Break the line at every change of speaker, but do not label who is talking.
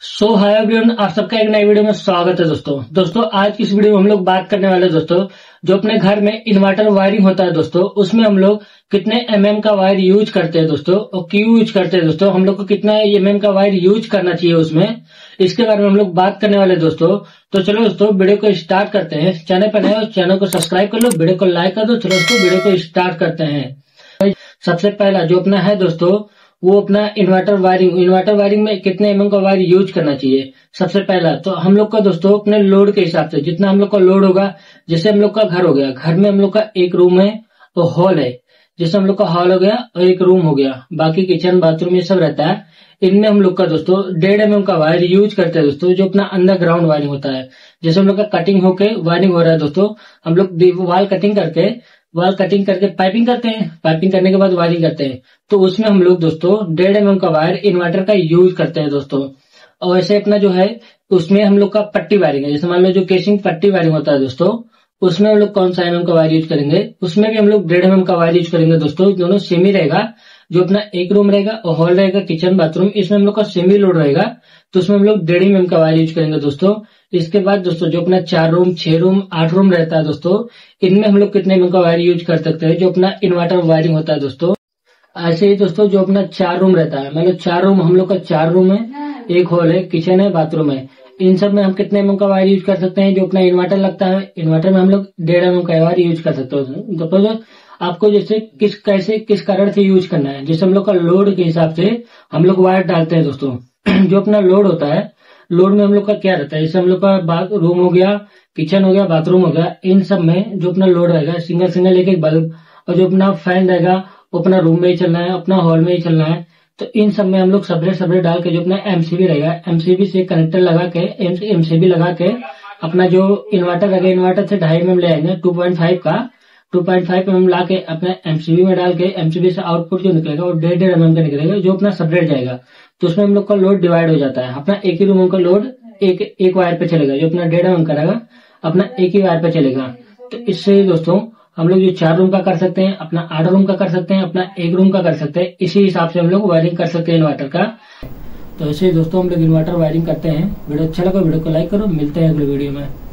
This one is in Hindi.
हाय एवरीवन, आप सबका एक नई वीडियो में स्वागत है। दोस्तों आज की इस वीडियो में हम लोग बात करने वाले हैं दोस्तों, जो अपने घर में इन्वर्टर वायरिंग होता है दोस्तों, उसमें हम लोग कितने का वायर यूज करते हैं दोस्तों, और क्यों यूज करते हैं दोस्तों, हम लोग को कितना का वायर यूज करना चाहिए उसमें, इसके बारे में हम लोग बात करने वाले दोस्तों। तो चलो दोस्तों वीडियो को स्टार्ट करते हैं। चैनल पर नए हो चैनल को सब्सक्राइब कर लो, वीडियो को लाइक कर दो। चलो दोस्तों वीडियो को स्टार्ट करते हैं। सबसे पहला जो अपना है दोस्तों, वो अपना इन्वर्टर वायरिंग में कितने का वायर यूज करना चाहिए। सबसे पहला तो हम लोग का दोस्तों अपने लोड के हिसाब से, जितना हम लोग का लोड होगा, जैसे हम लोग का घर हो गया, घर में हम लोग का एक रूम है तो हॉल है, जैसे हम लोग का हॉल हो गया और एक रूम हो गया, बाकी किचन बाथरूम ये सब रहता है। इनमें हम लोग का दोस्तों 1.5 का वायर यूज करते हैं दोस्तों, जो अपना अंडरग्राउंड वायरिंग होता है। जैसे हम लोग का कटिंग होके वायरिंग हो रहा है दोस्तों, हम लोग वाल कटिंग करके पाइपिंग करते हैं, पाइपिंग करने के बाद वायरिंग करते हैं, तो उसमें हम लोग दोस्तों 1.5 का वायर इन्वर्टर का यूज करते हैं दोस्तों। और वैसे अपना जो है उसमें हम लोग का पट्टी वायरिंग है, जैसे मान लो जो केसिंग पट्टी वायरिंग होता है दोस्तों, उसमें हम लोग कौन सा का वायर यूज करेंगे, उसमें भी हम लोग 1.5 का वायर यूज करेंगे दोस्तों। दोनों सेमी रहेगा, जो अपना एक रूम रहेगा और हॉल रहेगा, किचन बाथरूम, इसमें हम लोग का सेमी लोड रहेगा, तो उसमें हम लोग 1.5 का वायर यूज करेंगे दोस्तों। इसके बाद दोस्तों जो अपना 4 रूम 6 रूम 8 रूम रहता है दोस्तों, इनमें हम लोग कितने का वायर यूज कर सकते हैं, जो अपना इन्वर्टर वायरिंग होता है दोस्तों। ऐसे ही दोस्तों जो अपना 4 रूम रहता है, मतलब 4 रूम, हम लोग का 4 रूम है, एक हॉल है, किचन है, बाथरूम है, इन सब में हम कितने का वायर यूज कर सकते हैं। जो अपना इन्वर्टर लगता है, इन्वर्टर में हम लोग 1.5 का वायर यूज कर सकते हैं दोस्तों। आपको जैसे किस कारण से यूज करना है, जैसे हम लोग का लोड के हिसाब से हम लोग वायर डालते हैं दोस्तों। जो अपना लोड होता है, लोड में हम लोग का क्या रहता है, जैसे हम लोग का रूम हो गया, किचन हो गया, बाथरूम हो गया, इन सब में जो अपना लोड रहेगा सिंगल एक बल्ब, और जो अपना फैन रहेगा वो अपना रूम में ही चलना है, अपना हॉल में ही चलना है। तो इन सब में हम लोग सेपरेट डाल के, जो अपना एमसीबी रहेगा, एमसीबी से कनेक्टर लगा के, एमसीबी लगा के अपना जो इन्वर्टर रहेगा, इन्वर्टर से 2.5 mm ले आएंगे, 2.5 mm ला के अपने एमसीबी में डाल के, एमसीबी से आउटपुट जो निकलेगा वो 1.5 mm का निकलेगा, जो अपना सेपरेट जाएगा। तो उसमें हम लोग का लोड डिवाइड हो जाता है, अपना एक ही रूम का लोड एक वायर पे चलेगा, जो अपना 1.5 mm का रहेगा अपना एक ही वायर पे चलेगा। तो इससे दोस्तों हम लोग जो 4 रूम का कर सकते हैं, अपना 8 रूम का कर सकते हैं, अपना एक रूम का कर सकते हैं, इसी हिसाब से हम लोग वायरिंग कर सकते हैं इन्वर्टर का। तो ऐसे दोस्तों हम लोग इन्वर्टर वायरिंग करते हैं। वीडियो अच्छा लगा वीडियो को लाइक करो, मिलते हैं अगले वीडियो में।